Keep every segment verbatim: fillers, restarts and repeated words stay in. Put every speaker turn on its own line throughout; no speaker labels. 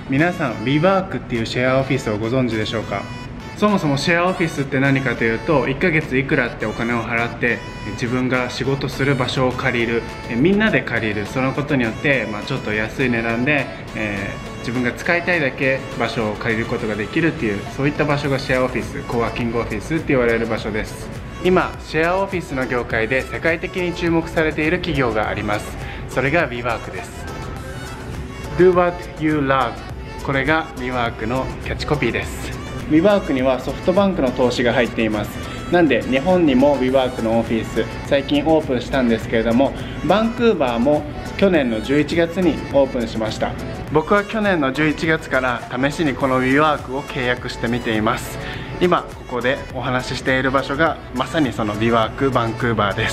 皆さん WeWork っていうシェアオフィスをご存知でしょうか。そもそもシェアオフィスって何かというと、いっかげついくらってお金を払って自分が仕事する場所を借りる、みんなで借りる、そのことによって、まあ、ちょっと安い値段で、えー、自分が使いたいだけ場所を借りることができるっていう、そういった場所がシェアオフィス、コワーキングオフィスって言われる場所です。今シェアオフィスの業界で世界的に注目されている企業があります。それが WeWork です。 Do what you love、 これが WeWork のキャッチコピーです。 WeWork にはソフトバンクの投資が入っています。なんで日本にも WeWork のオフィス最近オープンしたんですけれども、バンクーバーも去年のじゅういちがつにオープンしました。僕は去年のじゅういちがつから試しにこの WeWork を契約してみています。今ここでお話ししている場所がまさにその WeWork バンクーバーです。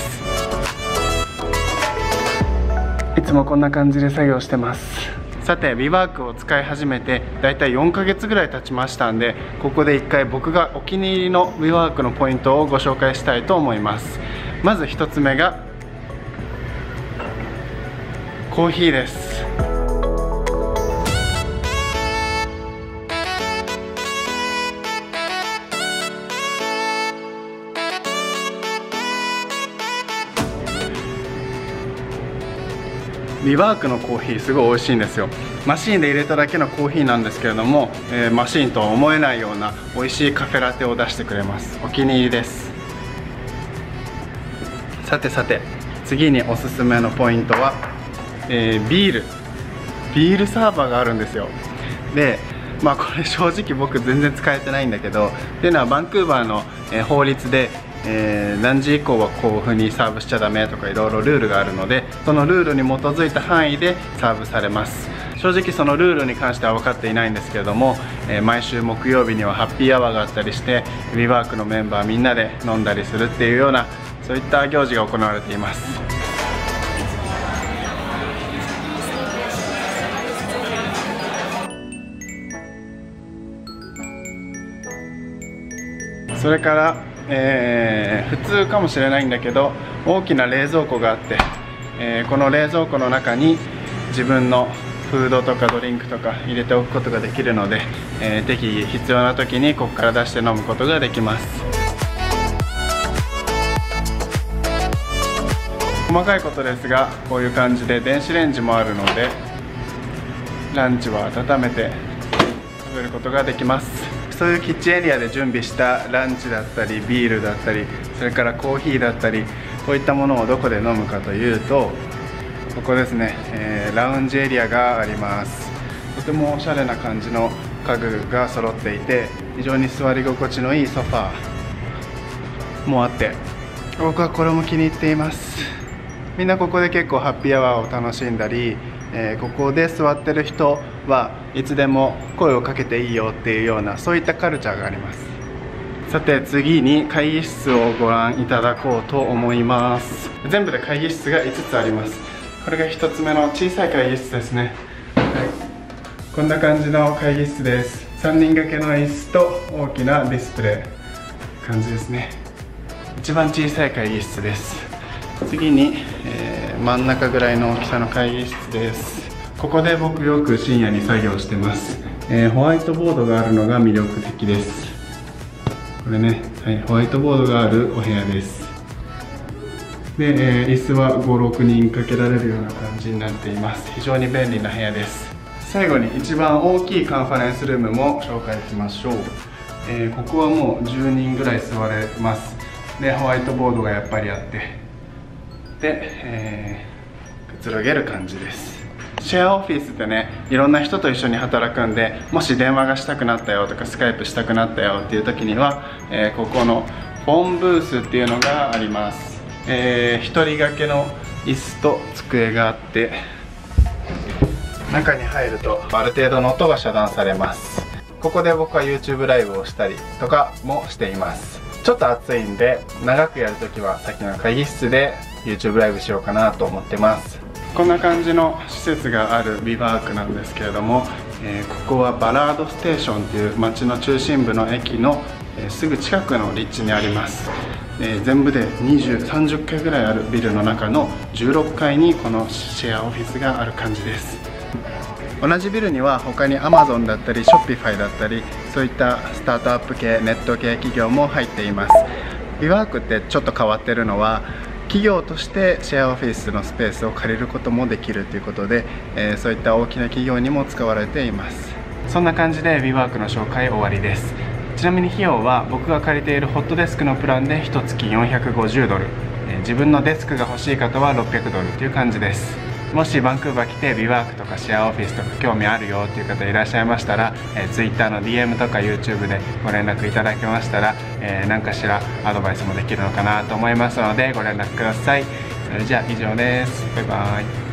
いつもこんな感じで作業してます。さて WeWork を使い始めてだいたいよんかげつぐらい経ちましたんで、ここでいっかい僕がお気に入りの WeWork のポイントをご紹介したいと思います。まずひとつめがコーヒーです。WeWork のコーヒーすごい美味しいんですよ。マシンで入れただけのコーヒーなんですけれども、えー、マシンとは思えないような美味しいカフェラテを出してくれます。お気に入りです。さてさて次におすすめのポイントは、えー、ビールビールサーバーがあるんですよ。でまあこれ正直僕全然使えてないんだけど、っていうのはバンクーバーの、えー、法律でえー、何時以降はこういう風にサーブしちゃダメとかいろいろルールがあるので、そのルールに基づいた範囲でサーブされます。正直そのルールに関しては分かっていないんですけれども、えー、毎週木曜日にはハッピーアワーがあったりして WeWork のメンバーみんなで飲んだりするっていうような、そういった行事が行われています。それからえー、普通かもしれないんだけど大きな冷蔵庫があって、えー、この冷蔵庫の中に自分のフードとかドリンクとか入れておくことができるので、えー、適宜必要な時にここから出して飲むことができます。細かいことですがこういう感じで電子レンジもあるのでランチは温めて食べることができます。そういうキッチンエリアで準備したランチだったりビールだったり、それからコーヒーだったり、こういったものをどこで飲むかというとここですね、えー、ラウンジエリアがあります。とてもおしゃれな感じの家具が揃っていて非常に座り心地のいいソファーもあって僕はこれも気に入っています。みんなここで結構ハッピーアワーを楽しんだり、えー、ここで座ってる人はいつでも声をかけていいよっていうような、そういったカルチャーがあります。さて次に会議室をご覧いただこうと思います。全部で会議室がいつつあります。これがひとつめの小さい会議室ですね、はい、こんな感じの会議室です。さんにん掛けの椅子と大きなディスプレイ感じですね。一番小さい会議室です。次に、えー、真ん中ぐらいの大きさの会議室です。ここで僕よく深夜に作業してます。えー、ホワイトボードがあるのが魅力的です。これね、はい、ホワイトボードがあるお部屋です。で、えー、椅子はご、ろくにん掛けられるような感じになっています。非常に便利な部屋です。最後に一番大きいカンファレンスルームも紹介しましょう。えー、ここはもうじゅうにんぐらい座れます。で、ホワイトボードがやっぱりあって、で、えー、くつろげる感じです。シェアオフィスってね、いろんな人と一緒に働くんで、もし電話がしたくなったよとかスカイプしたくなったよっていう時には、えー、ここのフォンブースっていうのがあります。えー、一人掛けの椅子と机があって、中に入るとある程度の音が遮断されます。ここで僕は YouTube ライブをしたりとかもしています。ちょっと暑いんで長くやるときはさっきの会議室で YouTube ライブしようかなと思ってます。こんな感じの施設がある WeWork なんですけれども、えー、ここはバラードステーションという街の中心部の駅の、えー、すぐ近くの立地にあります。えー、全部でにじゅう、さんじゅっかいぐらいあるビルの中のじゅうろっかいにこのシェアオフィスがある感じです。 同じビルには他に アマゾン だったり ショッピファイ だったり、そういったスタートアップ系ネット系企業も入っています。WeWork ってちょっと変わってるのは、企業としてシェアオフィスのスペースを借りることもできるということで、えー、そういった大きな企業にも使われています。そんな感じで WeWork の紹介終わりです。ちなみに費用は僕が借りているホットデスクのプランでいちがつよんひゃくごじゅうドル、自分のデスクが欲しい方はろっぴゃくドルという感じです。もしバンクーバー来て WeWork とかシェアオフィスとか興味あるよっていう方いらっしゃいましたら、えー、Twitter の ディーエム とか YouTube でご連絡いただけましたら、えー、何かしらアドバイスもできるのかなと思いますのでご連絡ください。それじゃあ以上です。バイバイ。